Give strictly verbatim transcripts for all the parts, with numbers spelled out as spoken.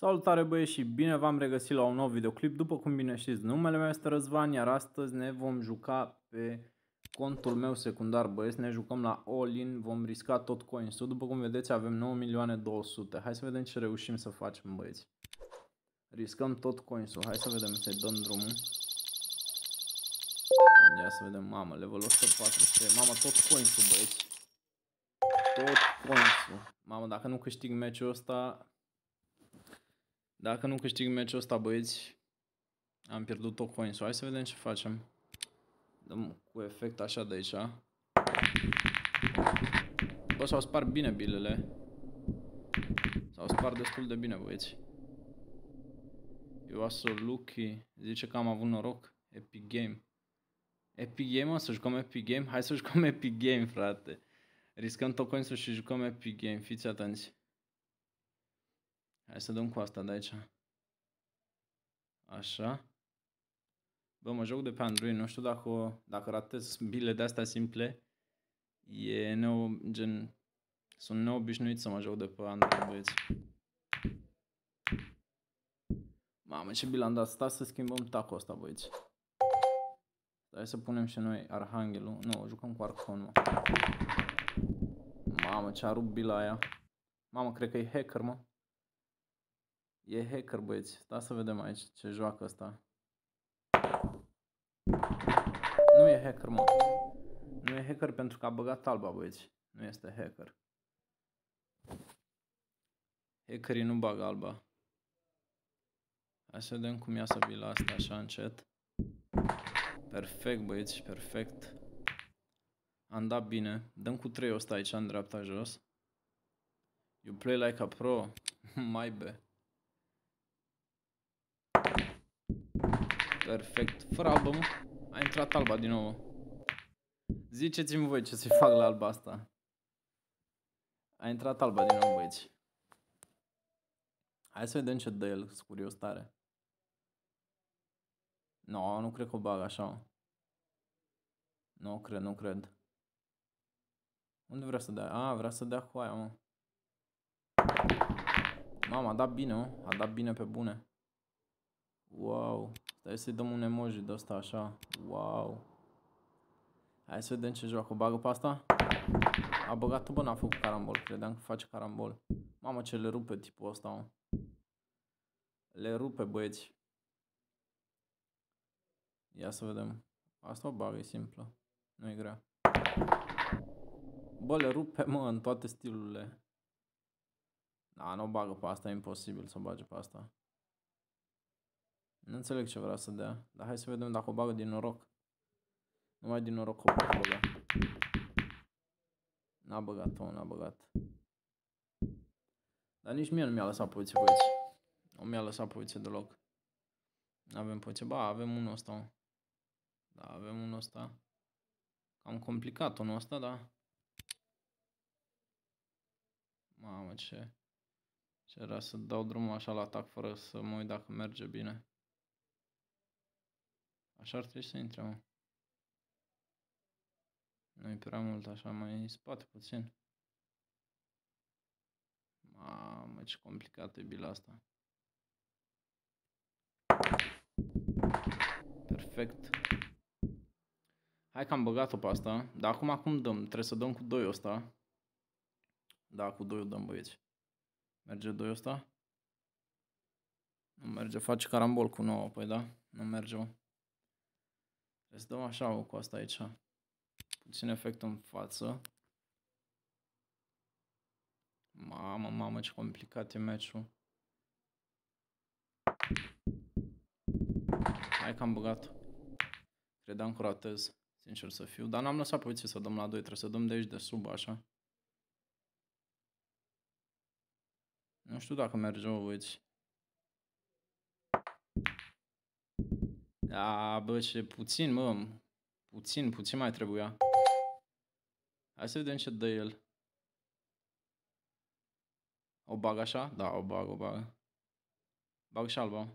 Salutare băieți și bine v-am regăsit la un nou videoclip. După cum bine știți, numele meu este Răzvan, iar astăzi ne vom juca pe contul meu secundar, băieți. Ne jucăm la all-in, vom risca tot coins-ul. După cum vedeți avem nouă milioane două sute. Hai să vedem ce reușim să facem, băieți. Riscăm tot coins-ul, hai să vedem, să-i dăm drumul. Ia să vedem, mamă, level o sută patru sute, mamă, tot coins-ul, băieți. Tot coins-ul. Mamă, dacă nu câștig meciul ăsta... Dacă nu câștig meciul ăsta, băieți, am pierdut tot coins-ul. Hai să vedem ce facem. Dăm cu efect așa de aici. Bă, s-au spart bine bilele. S-au spart destul de bine, băieți. Eu so lucky. Zice că am avut noroc. Epic Game. Epic Game, mă, să jucăm Epic Game? Hai să jucăm Epic Game, frate. Riscăm tot coins-ul și jucăm Epic Game. Fiți atenți. Hai să dăm cu asta de aici. Așa. Bă, mă joc de pe Android, nu știu dacă, dacă ratez bile de astea simple. E neo, gen, sunt neobișnuit să mă joc de pe Android, băieți. Mamă, ce bile am dat. Stai să schimbăm tacul ăsta, băieți. Hai să punem și noi Arhanghelul. Nu, jucăm cu Arcon, mă. Mamă, ce-a rupt bila aia. Mamă, cred că e hacker, mă. E hacker, băieți. Stai să vedem aici ce joacă ăsta. Nu e hacker, mă. Nu e hacker pentru că a băgat alba, băieți. Nu este hacker. Hackerii nu bagă alba. Hai să vedem cum ia să bila asta așa încet. Perfect, băieți, perfect. Am dat bine. Dăm cu trei ăsta aici în dreapta jos. You play like a pro. Maibe. Perfect. Fără albă, mă. A intrat alba din nou. Ziceți-mi voi ce să-i fac la alba asta. A intrat alba din nou, băieți. Hai să vedem ce dă el. Sunt curios tare. No, nu cred că o bag așa. Nu cred, nu cred. Unde vrea să dea? A, vrea să dea cu aia, mă. Mama, a dat bine, mă. A dat bine pe bune. Wow. Stai să-i dăm un emoji de ăsta așa. Wow. Hai să vedem ce joacă. O bagă pe asta? A băgat-o, bă, n-a făcut carambol. Credeam că face carambol. Mamă, ce le rupe tipul ăsta, mă. Le rupe, băieți. Ia să vedem. Asta o bagă, e simplă. Nu e grea. Bă, le rupe, mă, în toate stilurile. Da, nu o bagă pe asta, e imposibil să o bage pe asta. Nu înțeleg ce vrea să dea. Dar hai să vedem dacă o bagă din noroc. Numai din noroc o poate băga. N-a băgat-o, n-a băgat. Dar nici mie nu mi-a lăsat poziție, băieți. Nu mi-a lăsat poziție deloc. N-avem poziție. Ba, avem unul ăsta, mă. Da, avem unul ăsta. Cam complicat unul ăsta, da. Mamă, ce... Ce era să dau drumul așa la atac fără să mă uit dacă merge bine. Așa ar trebui să intre, mă. Nu-i prea mult, așa, mai în spate puțin. Mamă, ce complicat e bila asta. Perfect. Hai că am băgat-o pe asta. Dar acum acum dăm? Trebuie să dăm cu doi ăsta. Da, cu doi o dăm, băieți. Merge doi ăsta? Nu merge, face carambol cu nouă, păi da? Nu merge, mă. Trebuie să dăm așa, cu asta aici. Puțin efect în față. Mamă, mamă, ce complicat e meciul. Hai că am băgat-o. Credeam că ratez, sincer să fiu. Dar n-am lăsat poziție să dăm la doi. Trebuie să dăm de aici de sub, așa. Nu știu dacă merge, o băieți. Da, bă, ce puțin, mă. Puțin, puțin mai trebuia. Hai să vedem ce dă el. O bag așa? Da, o bag, o bag. Bag și alba.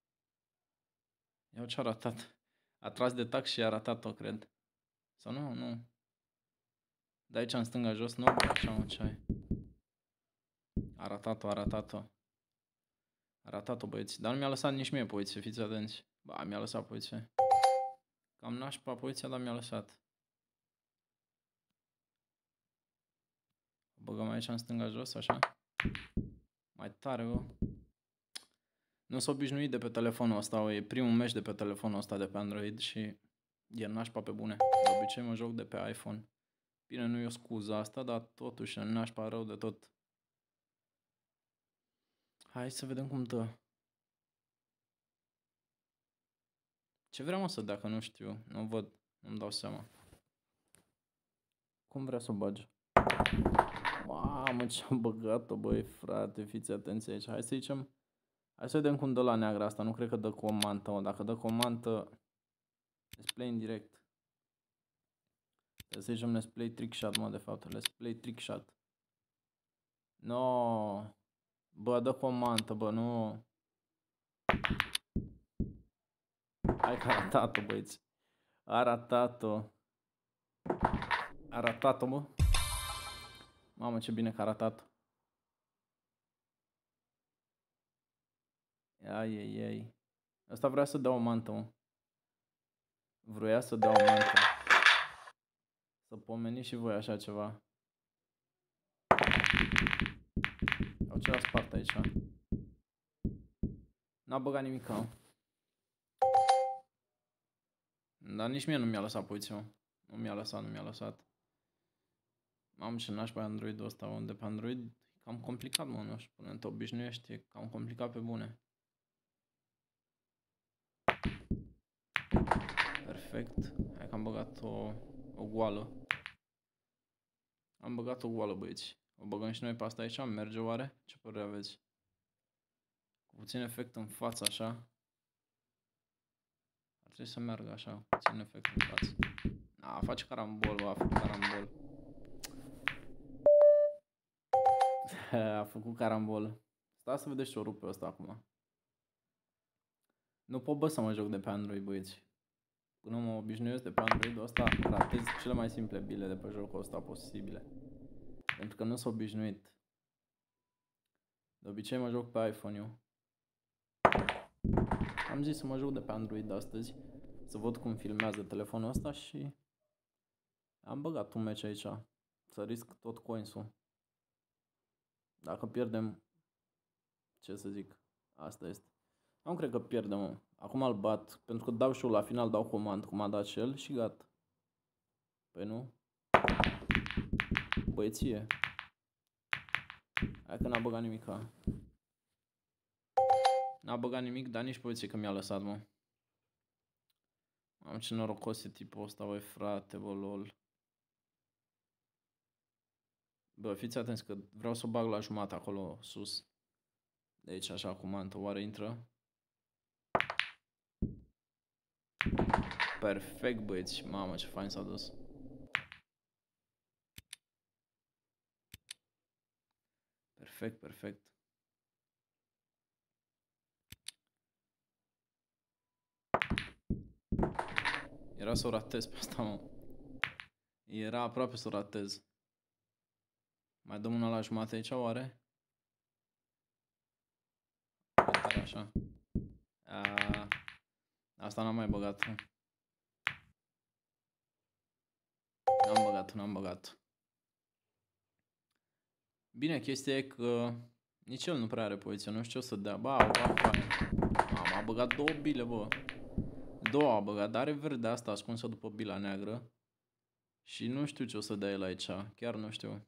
Iau ce-a ratat. A tras de tac și a ratat-o, cred. Sau nu? Nu. De aici în stânga jos, nu? Așa, mă, ce ai? A ratat-o, a ratat-o. A ratat-o, băieți. Dar nu mi-a lăsat nici mie poziție, fiți atenți. Ba, mi-a lăsat poziție. Cam nașpa poziția, dar mi-a lăsat. O băgăm aici în stânga jos, așa. Mai tare, bă. Nu s-a obișnuit de pe telefonul ăsta, e primul meci de pe telefonul ăsta de pe Android și e nașpa pe bune. De obicei mă joc de pe iPhone. Bine, nu e o scuză asta, dar totuși în nașpa rău de tot. Hai să vedem cum dă. Ce vreau mă să dea, că nu știu, nu văd, nu-mi dau seama. Cum vrea să o bagi? Mamă, ce-am băgat-o, băi, frate, fiți atenți aici. Hai să zicem, hai să vedem cum dă la neagra asta, nu cred că dă cu o mantă, mă. Dacă dă cu o mantă, let's play în direct. Trebuie să zicem let's play trick shot, mă, de fapt, let's play trick shot. No, bă, dă cu o mantă, bă, nu. Hai că a ratat-o, băieți. A ratat-o. A ratat-o, mă. Mamă, ce bine că a ratat-o. Ai, ai, ai. Asta vrea să dea o mantă, mă. Vroia să dea o mantă. Să pomeniți și voi așa ceva. Au ce la spart aici. N-a băgat nimic, mă. Dar nici mie nu mi-a lăsat poziția, mă. Nu mi-a lăsat, nu mi-a lăsat. Am ce naș pe Android-ul ăsta, mă. De pe Android e cam complicat, mă, nu știu, până te obișnuiești, e cam complicat pe bune. Perfect. Hai că am băgat o, o goală. Am băgat o goală, băieți. O băgăm și noi pe asta aici? Merge oare? Ce părere aveți? Cu puțin efect în față, așa. Ar trebui să meargă așa, cu puțin efect în față. A, face carambol, bă, a făcut carambol. A făcut carambol. Stai să vedeți ce o rup pe ăsta acum. Nu pot, bă, să mă joc de pe Android, băieți. Până mă obișnuiesc de pe Android-ul ăsta, ratez cele mai simple bile de pe jocul ăsta posibile. Pentru că nu s-a obișnuit. De obicei mă joc pe iPhone eu. Am zis să mă joc de pe Android astăzi. Să văd cum filmează telefonul ăsta și... Am băgat un meci aici. Să risc tot coinsul. Dacă pierdem... Ce să zic? Asta este. Nu cred că pierdem, mă. Acum îl bat. Pentru că dau și eu la final, dau comand cum a dat și el și gata. Păi nu? Băieție. Hai că n-a băgat nimica. N-a băgat nimic, dar nici poziție că mi-a lăsat, mă. Am ce norocos e tipul ăsta, băi, frate, bă, lol. Bă, fiți atenți că vreau să o bag la jumătate acolo sus. De aici, așa, cu mantă. Oare intră? Perfect, băieți. Mamă, ce fain s-a dus. Perfect, perfect. Era să o ratez pe asta, mă. Era aproape să o ratez. Mai dăm una la jumătate aici, oare? Tare așa. A, asta n-am mai băgat. N-am băgat, n-am băgat. Bine, chestia e că nici el nu prea are poziție, nu știu ce o să dea. Ba, ba, fain. Am, a băgat două bile, bă. Două a băgat, dar are verde asta ascunsă după bila neagră. Și nu știu ce o să dea el aici, chiar nu știu.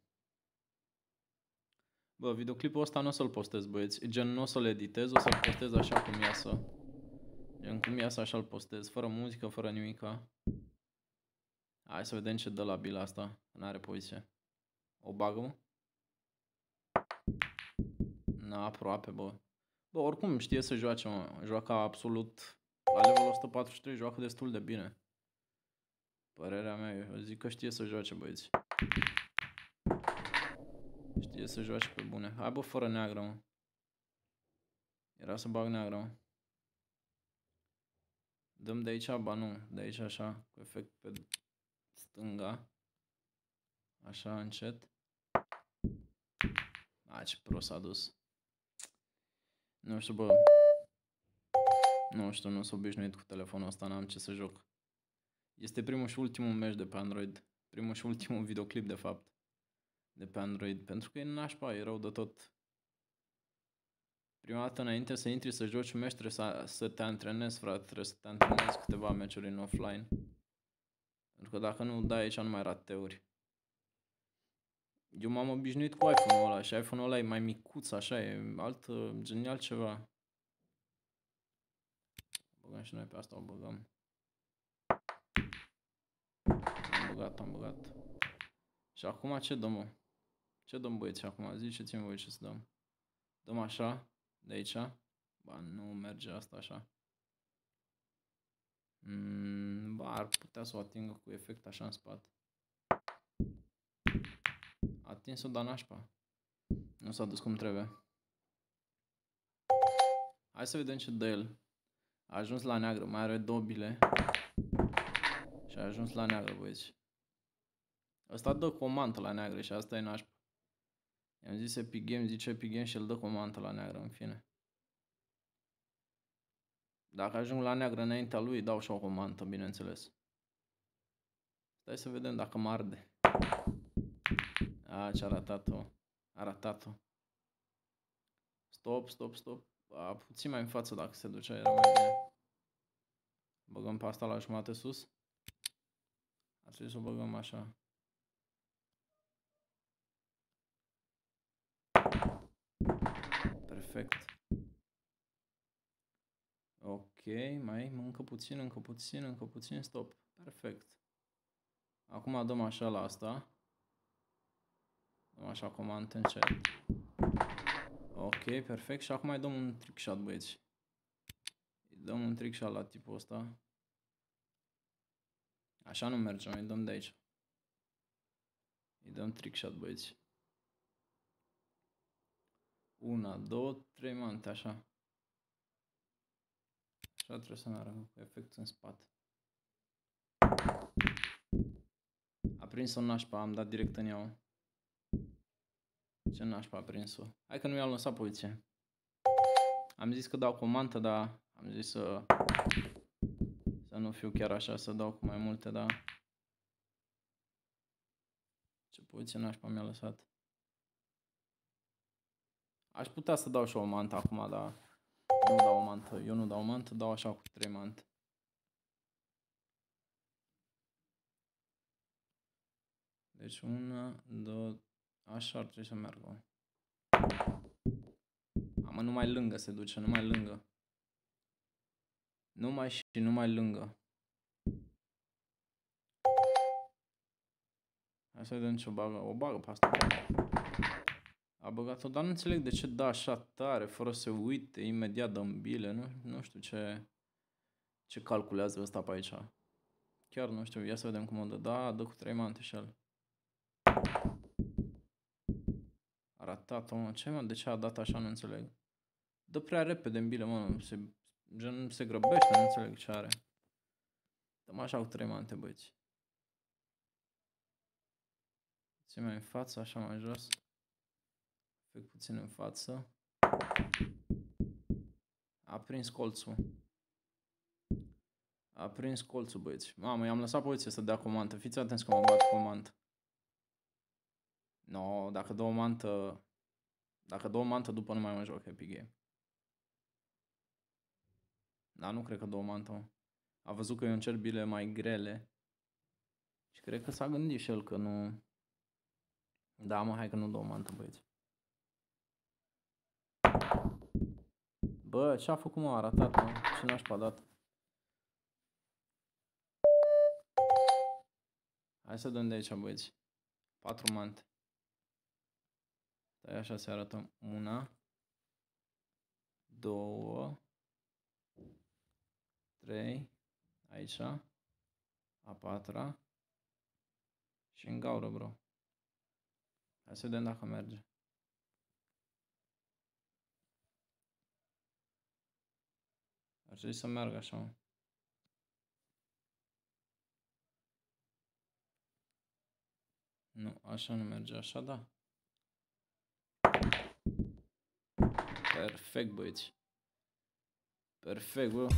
Bă, videoclipul ăsta nu o să-l postez, băieți. Gen, nu o să-l editez, o să-l postez așa cum iasă. Gen, cum iasă așa-l postez, fără muzică, fără nimica. Hai să vedem ce dă la bila asta, n-are poziție. O bagă, mă? Na, aproape, bă. Bă, oricum știe să joace, mă. Joacă absolut... La level o sută patruzeci și trei joacă destul de bine. Părerea mea, eu zic că știe să joace, băieți. Știe să joace pe bune. Hai, bă, fără neagră, mă. Era să bag neagră, mă. Dăm de aici, ba nu, de aici așa, cu efect pe stânga. Așa, încet. A, ce prost s-a dus. Nu știu, bă. Nu știu, nu sunt obișnuit cu telefonul ăsta, n-am ce să joc. Este primul și ultimul meci de pe Android. Primul și ultimul videoclip, de fapt. De pe Android. Pentru că e nașpa, e rău de tot. Prima dată, înainte să intri să joci un meci, trebuie să, să te antrenezi, frate. Trebuie să te antrenezi câteva meciuri în offline. Pentru că dacă nu, da, aici numai rateuri. Eu m-am obișnuit cu iPhone-ul ăla și iPhone-ul ăla e mai micuț, așa, e alt, genial ceva. Băgăm și noi pe asta, o băgăm. Am băgat, am băgat. Și acum ce dăm, mă? Ce dăm, băieți, acum? Ziceți-mi voi ce să dăm. Dăm așa, de aici. Ba, nu merge asta așa. Mm, ba, ar putea să o atingă cu efect așa în spate. A atins-o, dar nașpa. Nu s-a dus cum trebuie. Hai să vedem ce dă el. A ajuns la neagră, mai are două bile. Și a ajuns la neagră, băieți. Ăsta dă cu o mantă la neagră și asta e nașpa. I-am zis Epic Games, zice Epic Games și el dă cu o mantă la neagră, în fine. Dacă ajung la neagră înaintea lui, dau și o comantă, bineînțeles. Stai să vedem dacă mă arde. A, ce-a ratat-o. A ratat-o. Stop, stop, stop. A, puțin mai în față dacă se ducea, era mai bine. Băgăm pe asta la jumate sus. Ar trebui să o băgăm așa. Perfect. Ok, mai încă puțin, încă puțin, încă puțin, stop. Perfect. Acum dăm așa la asta. Dăm așa comandă încet. Ok, perfect. Și acum mai dăm un trick shot, băieți. Îi dăm un trick shot la tipul ăsta. Așa nu merge, mai dăm de aici. Îi dăm trick shot, băieți. Una, două, trei mante, așa. Așa trebuie să meargă cu efect în spate. A prins-o nașpa, am dat direct în ea. Ce nașpa a prins-o? Hai că nu i-am lăsat poziție. Am zis că dau cu o mantă, dar am zis să, să nu fiu chiar așa, să dau cu mai multe, dar... Ce poziție nașpa mi-a lăsat. Aș putea să dau și o mantă acum, dar nu dau o mantă. Eu nu dau o mantă, dau așa cu trei mante. Deci una, două, așa ar trebui să meargă. Amă, numai lângă se duce, numai lângă. Numai și numai lângă. Hai să vedem ce o bagă. O bagă pe asta. A băgat-o, dar nu înțeleg de ce dă așa tare, fără să se uite, imediat dă în bile. Nu, nu știu ce, ce calculează ăsta pe aici. Chiar nu știu, ia să vedem cum o dă. Da, dă cu trei mante și el. A ratat-o, mă. Ce, mă? De ce a dat așa? Nu înțeleg. Dă prea repede în bile, mă. Se, gen, se grăbește, nu înțeleg ce are. Dăm așa cu trei mante, băieți. Ți mai în față, așa mai jos. Fac puțin în față. A prins colțul. A prins colțul, băieți. Mamă, i-am lăsat poziție să dea comantă. Fiți atenți că mă bat comantă. No, dacă dă o mantă... Dacă dă o mantă, după nu mai mă joc Epic Game. Dar nu cred că dă o mantă, mă. A văzut că eu încerc bile mai grele. Și cred că s-a gândit și el că nu... Da, mă, hai că nu dă o mantă, băieți. Bă, ce-a făcut, mă? A ratat, mă. Ce nașpa a dat? Hai să dăm de aici, băieți. Patru mante. Stai, așa se arată. Una. Două. Trei. Aici. A patra. Și în gaură, bro. Hai să vedem dacă merge. Ar trebui să meargă așa, mă. Nu, așa nu merge, așa da. Perfect, băieți. Perfect, bă.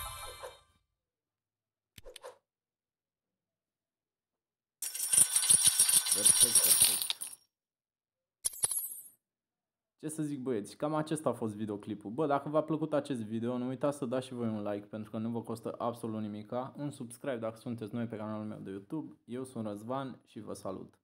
Perfect, perfect. Ce să zic, băieți, cam acesta a fost videoclipul. Bă, dacă v-a plăcut acest video, nu uitați să dați și voi un like, pentru că nu vă costă absolut nimica. Un subscribe dacă sunteți noi pe canalul meu de YouTube. Eu sunt Răzvan și vă salut.